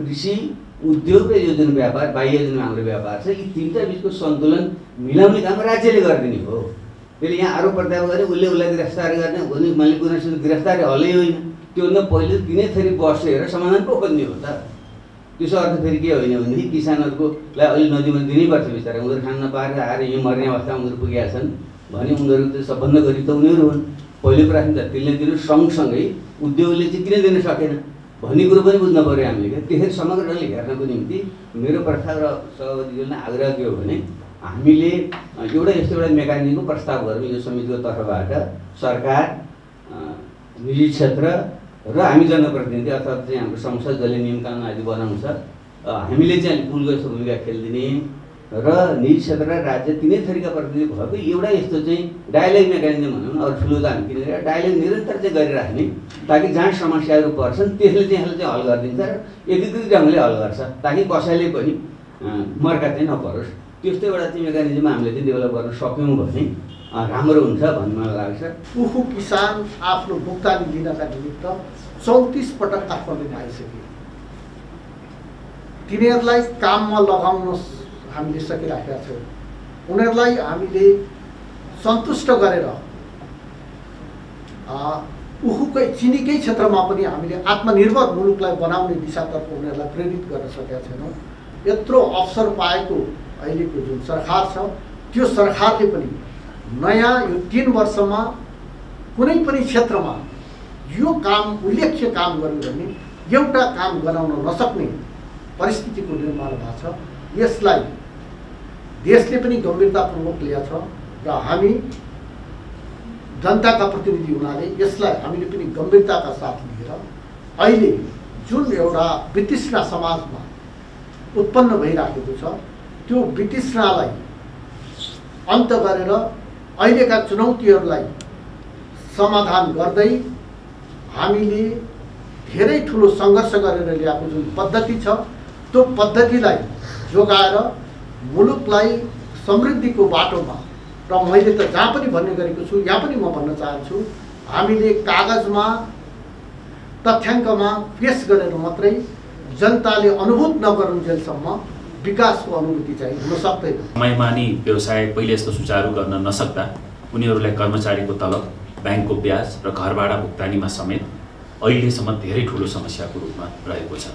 कृषि, उद्योग र यो जुन व्यापार, बाह्य जुन हाम्रो व्यापार छ, यी तीनटा बिचको सन्तुलन मिलाउने काम राज्यले गरिदिने हो। त्यसले यहाँ आरोप प्रत्यारोप गरे उसले उसलाई गिरफ्तार गर्ने भने मैले कुनै गिरफ्तारी हलै होइन, त्योभन्दा पहिले तिनै थरी बसेर समाधान पो खोज्ने हो त। त्यसो अर्थ फेरि के होइन भनेदेखि किसानहरुकोलाई अहिले नदीमा दिनैपर्छ बिचरा, उनीहरू खान नपाएर आएर यो मर्ने अवस्थामा उनीहरू पुगेका छन् भने उनीहरू त सबभन्दा गरिब त उनीहरू हुन्। पहिलो प्राथमिकता त्यसले दिनु, सँगसँगै उद्योगले चाहिँ किन दिन सकेन भन्ने कुरो पनि बुझ्न पर्यो हामीले क्या। त्यसरी समग्र ढङ्गले हेर्नको निम्ति मेरो प्रस्ताव र सभापतिज्यूलाई आग्रह के हो भने हामीले यस्तो एउटा मेकानिजमको प्रस्ताव गरौँ यो समितिको तर्फबाट। सरकार, निजी क्षेत्र र हामी जनप्रतिनिधि अर्थात् चाहिँ हाम्रो संसद जसले नियम कानुन आदि बनाउँछ, हामीले चाहिँ पुलको यस्तो भूमिका खेलिदिने र निजी क्षेत्र र राज्य तिनै थरीका प्रतिनिधि भएको एउटा यस्तो चाहिँ डायलग मेकानिजम भनौँ न, अरू ठुलो त हामी किन डायलग निरन्तर चाहिँ गरिराख्ने, ताकि जहाँ समस्याहरू पर्छन् त्यसले चाहिँ यसलाई चाहिँ हल गरिदिन्छ र एकीकृत ढङ्गले हल गर्छ, ताकि कसैले पनि मर्का चाहिँ नपरोस्। त्यस्तो एउटा चाहिँ मेकानिजम हामीले चाहिँ डेभलप गर्न सक्यौँ भने राम्रो हुन्छ भन्ने मलाई लाग्छ। उखु किसान आफ्नो भुक्तानी दिनका निमित्त 34 पटक काठमाडौँ आइसके। तिनीहरूलाई काममा लगाउन हामीले सकिराखेका छौँ। उनीहरूलाई हामीले सन्तुष्ट गरेर उखुकै चिनीकै क्षेत्रमा पनि हामीले आत्मनिर्भर मुलुकलाई बनाउने दिशातर्फ उनीहरूलाई प्रेरित गर्न सकेका छैनौँ। यत्रो अवसर पाएको अहिलेको जुन सरकार छ, त्यो सरकारले पनि नयाँ यो 3 वर्षमा कुनै पनि क्षेत्रमा यो काम उल्लेख्य काम गर्यो भने एउटा काम गराउन नसक्ने परिस्थितिको निर्माण भएको छ। यसलाई देशले पनि गम्भीरतापूर्वक लिएको छ र हामी जनताका प्रतिनिधि हुनाले यसलाई हामीले पनि गम्भीरताका साथ लिएर अहिले जुन एउटा वितृष्णा समाजमा उत्पन्न भइराखेको छ, त्यो वितृष्णालाई अन्त गरेर अहिलेका चुनौतीहरूलाई समाधान गर्दै हामीले धेरै ठुलो सङ्घर्ष गरेर ल्याएको जुन पद्धति छ, त्यो पद्धतिलाई जोगाएर मुलुकलाई समृद्धिको बाटोमा, र मैले त जहाँ पनि भन्ने गरेको छु यहाँ पनि म भन्न चाहन्छु, हामीले कागजमा तथ्याङ्कमा पेश गरेर मात्रै जनताले अनुभूत नगरुन्जेलसम्म विकासको अनुभूति चाहिँ हुन सक्दैन। समयमानी व्यवसाय पहिले जस्तो सुचारू गर्न नसक्दा उनीहरूलाई कर्मचारीको तलब, ब्याङ्कको ब्याज र घरभाडा भुक्तानीमा समेत अहिलेसम्म धेरै ठुलो समस्याको रूपमा रहेको छ।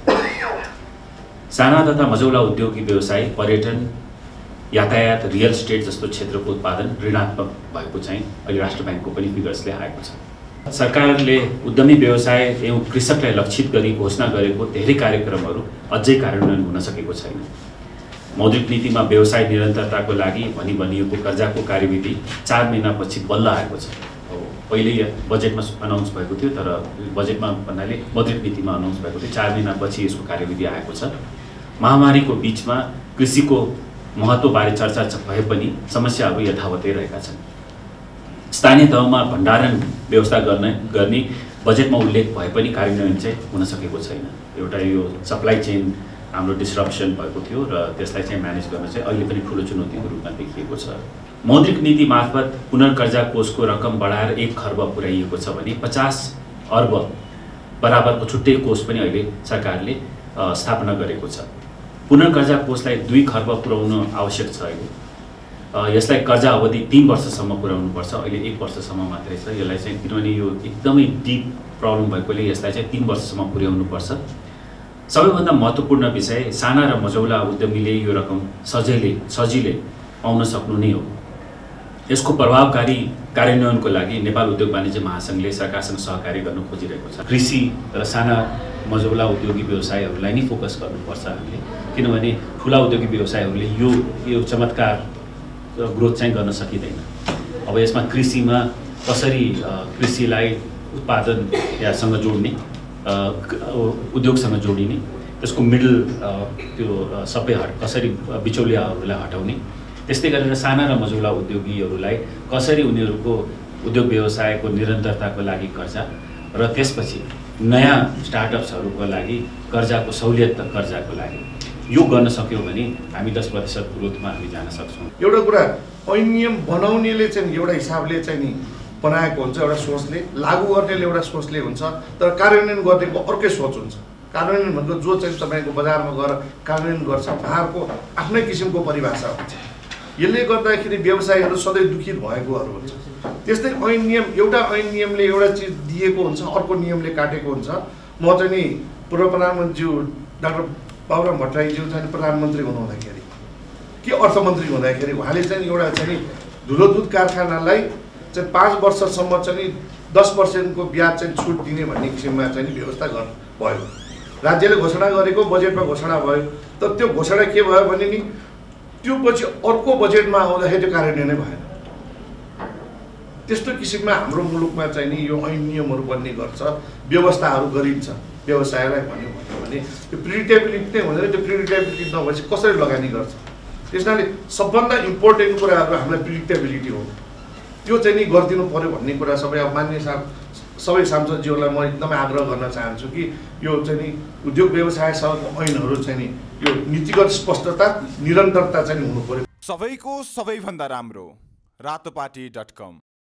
साना तथा मझौला उद्योगी व्यवसाय, पर्यटन, यातायात, रियल इस्टेट जस्तो क्षेत्रको उत्पादन ऋणात्मक भएको चाहिँ अहिले राष्ट्र ब्याङ्कको पनि फिगर्सले आएको छ। सरकारले उद्यमी व्यवसाय एवं कृषकलाई लक्षित गरी घोषणा गरेको धेरै कार्यक्रमहरू अझै कार्यान्वयन हुन सकेको छैन। मौद्रिक नीतिमा व्यवसाय निरन्तरताको लागि भनिएको कर्जाको कार्यविधि 4 महिनापछि बल्ल आएको छ। पहिले बजेटमा अनाउन्स भएको थियो, तर बजेटमा भन्नाले मौद्रिक नीतिमा अनाउन्स भएको थियो, 4 महिनापछि यसको कार्यविधि आएको छ। महामारीको बीचमा कृषिको महत्त्वबारे चर्चा भए पनि समस्याहरू यथावतै रहेका छन्। स्थानीय तहमा भण्डारण व्यवस्था गर्ने बजेटमा उल्लेख भए पनि कार्यान्वयन चाहिँ हुन सकेको छैन। एउटा यो सप्लाई चेन हाम्रो डिस्रप्सन भएको थियो र त्यसलाई चाहिँ म्यानेज गर्न चाहिँ अहिले पनि ठुलो चुनौतीको रूपमा देखिएको छ। मौद्रिक नीति मार्फत पुनर्कर्जा कोषको रकम बढाएर 1 खर्ब पुर्याइएको छ भने 50 अर्ब बराबरको छुट्टै कोष पनि अहिले सरकारले स्थापना गरेको छ। पुनर्कर्जा कोषलाई 2 खर्ब पुर्याउन आवश्यक छ। अहिले यसलाई कर्जा अवधि 3 वर्षसम्म पुर्याउनुपर्छ, अहिले 1 वर्षसम्म मात्रै छ। यसलाई चाहिँ किनभने यो एकदमै डिप प्रब्लम भएकोले यसलाई चाहिँ 3 वर्षसम्म पुर्याउनुपर्छ। सबैभन्दा महत्त्वपूर्ण विषय, साना र मझौला उद्यमीले यो रकम सजिलै पाउन सक्नु नै हो। यसको प्रभावकारी कार्यान्वयनको लागि नेपाल उद्योग वाणिज्य महासङ्घले सरकारसँग सहकार्य गर्न खोजिरहेको छ। कृषि र साना मझौला उद्योगी व्यवसायहरूलाई नै फोकस गर्नुपर्छ हामीले, किनभने ठुला उद्योगी व्यवसायहरूले यो चमत्कार ग्रोथ चाहिँ गर्न सकिँदैन। अब यसमा कृषिमा कसरी कृषिलाई उत्पादन यासँग जोड्ने, उद्योगसँग जोडिने, त्यसको मिडल त्यो सबै कसरी बिचौलियाहरूलाई हटाउने, त्यस्तै गरेर साना र मझौला उद्योगीहरूलाई कसरी उनीहरूको उद्योग व्यवसायको निरन्तरताको लागि कर्जा र त्यसपछि नयाँ स्टार्टअप्सहरूको लागि कर्जाको सहुलियत कर्जाको लागि यो गर्न सक्यौँ भने हामी 10% ग्रोथमा हामी जान सक्छौँ। एउटा कुरा ऐनियम बनाउनेले चाहिँ एउटा हिसाबले चाहिँ नि बनाएको हुन्छ, एउटा सोचले लागू गर्नेले एउटा सोचले हुन्छ, तर कार्यान्वयन गर्नेको अर्कै सोच हुन्छ। कार्यान्वयन भनेको जो चाहिँ तपाईँको बजारमा गएर कार्यान्वयन गर्छ उहाँहरूको आफ्नै किसिमको परिभाषा हुन्छ। यसले गर्दाखेरि व्यवसायीहरू सधैँ दुखित भएकोहरू हुन्छ। त्यस्तै ऐन नियम, एउटा ऐन नियमले एउटा चिज दिएको हुन्छ, अर्को नियमले काटेको हुन्छ। म चाहिँ नि पूर्व प्रधानमन्त्री डाक्टर बाबुराम भट्टराईज्यू चाहिँ प्रधानमन्त्री हुनुहुँदाखेरि कि अर्थमन्त्री हुँदाखेरि उहाँले चाहिँ एउटा चाहिँ नि धुलो दुध कारखानालाई चाहिँ 5 वर्षसम्म चाहिँ 10% को ब्याज चाहिँ छुट दिने भन्ने किसिममा चाहिँ व्यवस्था भयो। राज्यले घोषणा गरेको बजेटमा घोषणा भयो। तर त्यो घोषणा के भयो भने नि त्यो पछि अर्को बजेटमा आउँदाखेरि त्यो कार्यान्वयन नै भएन। त्यस्तो किसिममा हाम्रो मुलुकमा चाहिँ नि यो ऐन नियमहरू बन्ने गर्छ, व्यवस्थाहरू गरिन्छ। व्यवसायलाई भन्यो भने त्यो प्रिडिक्टेबिलिटी नै हुँदैन। त्यो प्रिडिक्टेबिलिटी नभएपछि कसरी लगानी गर्छ? त्यसैले सबभन्दा इम्पोर्टेन्ट कुराहरू हामीलाई प्रिडिक्टेबिलिटी हो। त्यो चाहिँ नि गरिदिनु पर्यो भन्ने कुरा मान्य सबै सांसदज्यूहरूलाई म एकदमै आग्रह गर्न चाहन्छु कि यो चाहिँ नि उद्योग व्यवसायसँगको ऐनहरू चाहिँ नि यो नीतिगत स्पष्टता, निरन्तरता चाहिँ हुनु पर्यो। सबैको सबैभन्दा राम्रो रातोपाटी.com